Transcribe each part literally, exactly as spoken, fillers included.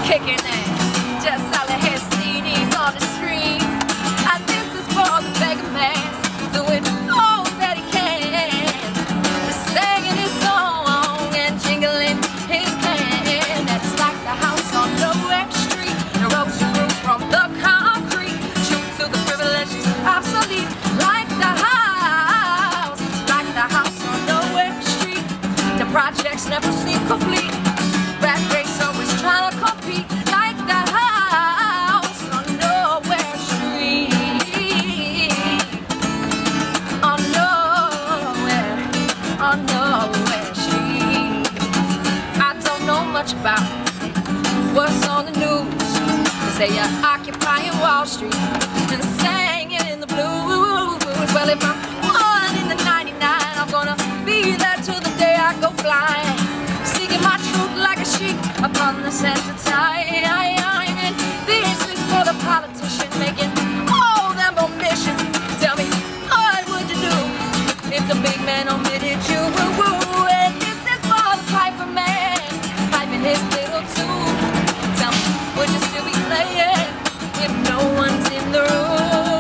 kicking it. Just all the his C Ds on the screen. And this is for the beggar man, doing all that he can, singing his song and jingling his can. That's like the house on Nowhere Street, the roads you grew from the concrete, true to the privileges, obsolete. Like the house, like the house on Nowhere Street, the projects never seem complete. Rat race always trying to compete. Like the house on Nowhere Street, on Nowhere, on Nowhere Street. I don't know much about what's on the news. They say you're occupying Wall Street and singing in the blues. Well, if I'm one in the ninety-nine, I'm gonna be there till the day I go flying, seeking my truth like a sheep upon the center tide. And this is for the politician making all them omissions. Tell me, what would you do if the big man omitted you? Woo woo. And this is for the piper man piping his little tune. Tell me, would you still be playing if no one's in the room?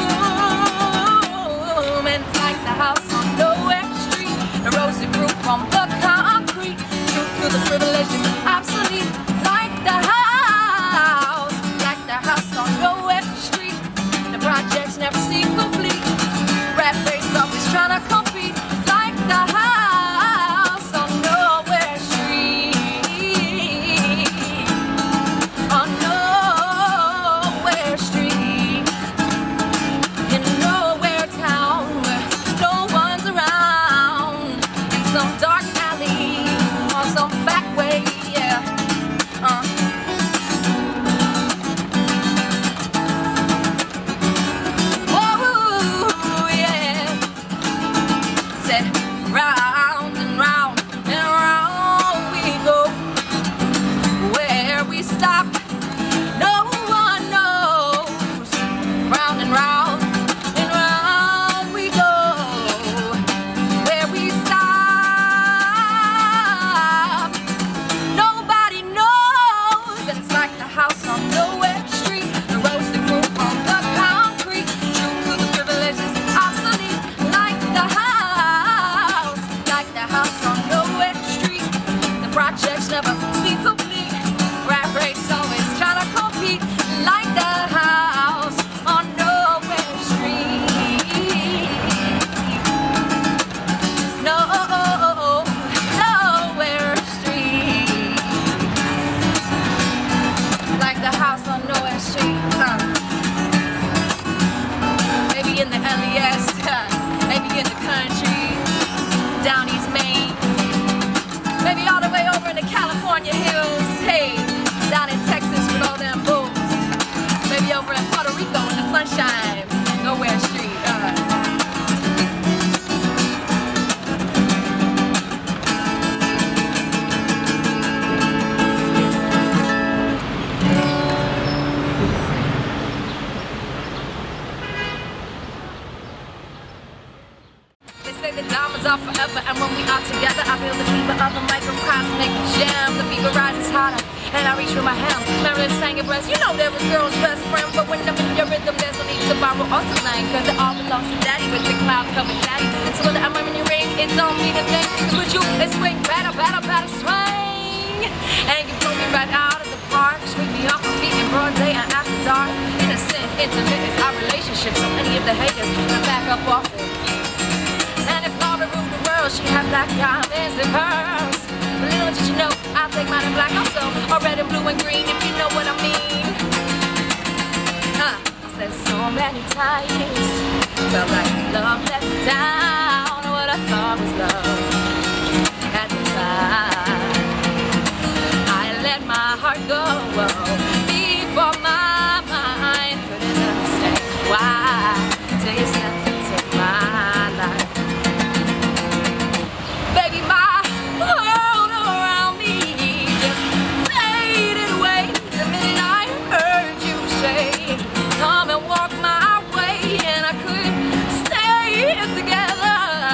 And it's like the house on Nowhere Street, the roads that grew from the concrete, true to the privileges, obsolete. Like the house, like the house on Nowhere Street, the projects never seem complete. Rat race always trying to compete. Like the house on Nowhere Street, on Nowhere Street, in nowhere town where no one's around, in some dark alley or some back way, yeah. Uh. Oh, yeah. Said round and round and round we go. Where we stop, no one knows. Round and round and round we go. Where we stop, nobody knows. And it's like the house on Nowhere Street, the roads that grew from the concrete, true to the privileges, obsolete. Like the house, like the house on Nowhere Street, the projects never seem complete. Rat race always trying to compete. Like the house on Nowhere Street, no, Nowhere Street, like the house on Nowhere Street. Uh. Maybe in the L E S, maybe in the country, down East Maine, maybe all the way over in the California hills, hey, down in Texas with all them bulls, maybe over in Puerto Rico in the sunshine, Nowhere Street. Uh. They say the diamonds are forever, and when we are together, I feel the fever of a microcosmic gem. The fever rises hotter, and I reach for my hem. Marilyn sang your breast, you know they're a girl's best friend. But when I'm in your rhythm, there's no need to borrow or to lane, cause it all belongs to daddy with the cloud covered daddy. So when I'm wearing your ring, it don't mean a thing. With you, it's swing, batter, batter, batter, swing. And you pull me right out of the park, sweep me off my feet in broad day and after dark. Innocent, intimate is our relationship, so many of the haters can back up off it. And if Laura ruled the world, she had black diamonds in hers. But little did you know, I'll take mine in black also, or red and blue and green, if you know what I mean. Uh, I said so many times, felt like love let me down. What I thought was love at the time, I let my heart go before my mind couldn't understand why. Till you stepped into my life, baby, my world around me just faded away the minute I heard you say, come and walk my way. And I could stay here together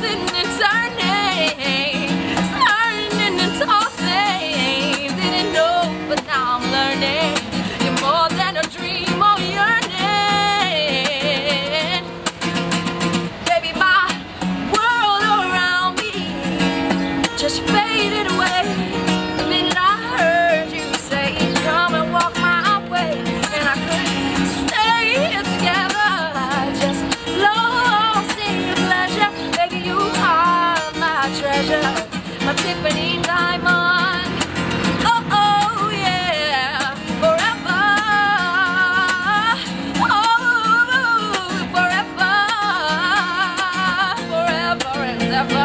tossing and turning, turning and tossing. Didn't know, but now I'm learning. You're more than a dream or yearning. Baby, my world around me just faded away the minute I heard you say, come and walk my way. And I couldn't stay here together, just lost in your pleasure. Baby, you are my treasure, my Tiffany diamond. Oh, oh, yeah, forever. Oh, forever, forever and ever.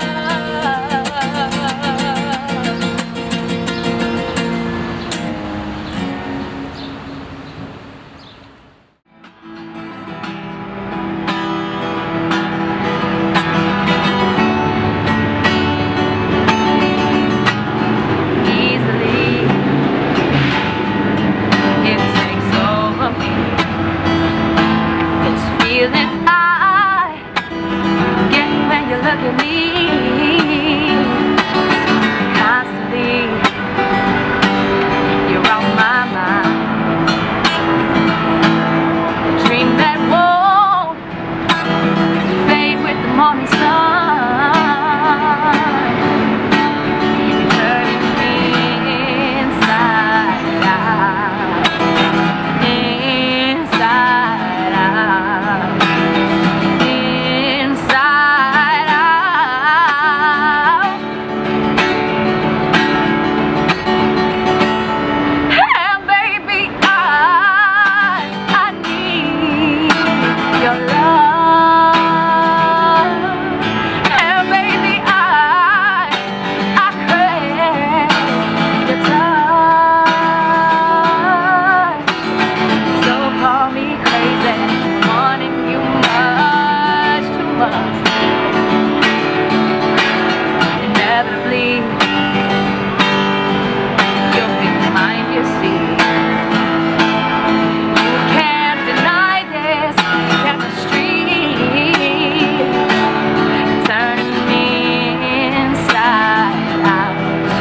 Feeling I get when you look at me, constantly you're on my mind. A dream that won't fade with the morning sun. You're turning me inside out, inside out. Inevitably, you'll be mine, you see. You can't deny this chemistry, turning me inside out,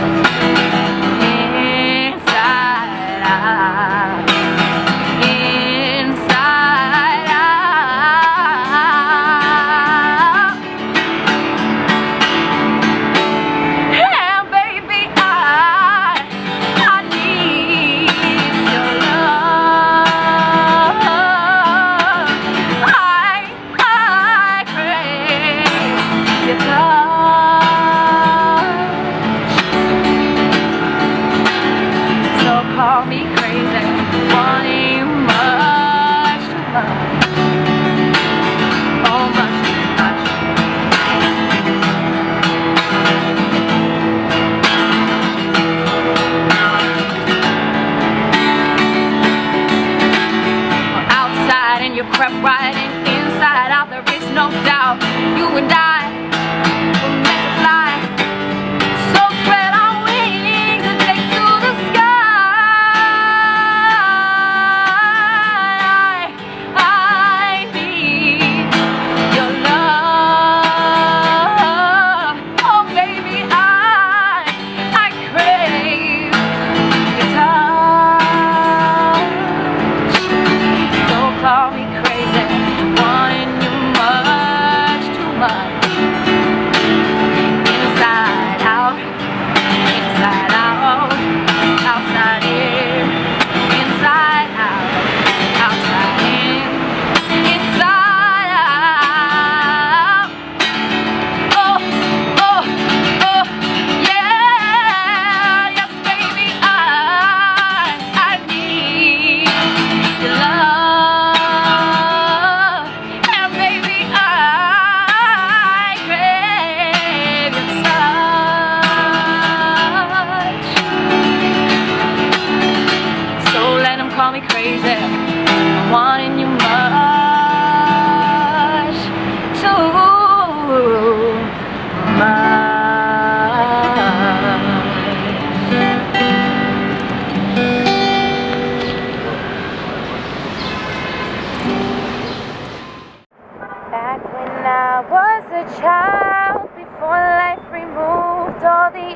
inside out, inside out. Yeah, baby, I, I need your love. I, I crave your touch. So call me crazy, wanting you much too much, oh much too much. Outside and you crept right in, inside out, there is no doubt. You and I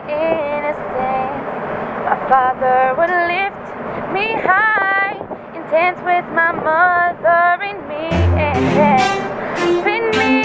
innocence. My father would lift me high in dance with my mother and me, and then spin me